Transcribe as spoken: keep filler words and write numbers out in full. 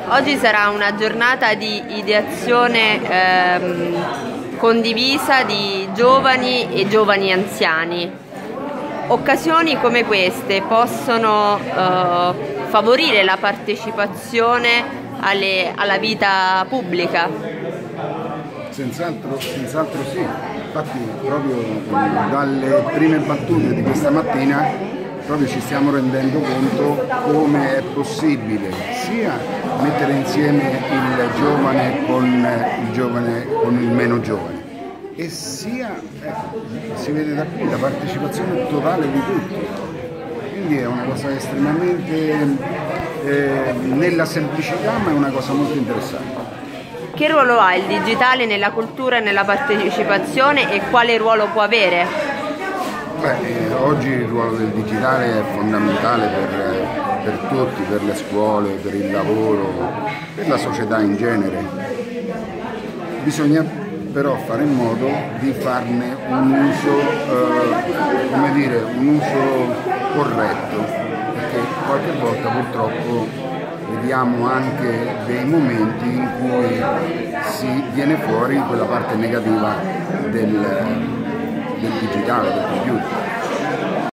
Oggi sarà una giornata di ideazione ehm, condivisa di giovani e giovani anziani. Occasioni come queste possono eh, favorire la partecipazione alle, alla vita pubblica? Senz'altro, senz'altro sì, infatti proprio dalle prime battute di questa mattina proprio ci stiamo rendendo conto come è possibile sia mettere insieme il giovane con il giovane con il meno giovane e sia, ecco, si vede da qui la partecipazione totale di tutti, quindi è una cosa estremamente eh, nella semplicità, ma è una cosa molto interessante. Che ruolo ha il digitale nella cultura e nella partecipazione e quale ruolo può avere? Beh, eh, oggi il ruolo del digitale è fondamentale per, per tutti, per le scuole, per il lavoro, per la società in genere. Bisogna però fare in modo di farne un uso, eh, come dire, un uso corretto, perché qualche volta purtroppo vediamo anche dei momenti in cui si viene fuori quella parte negativa del, del digitale, del computer.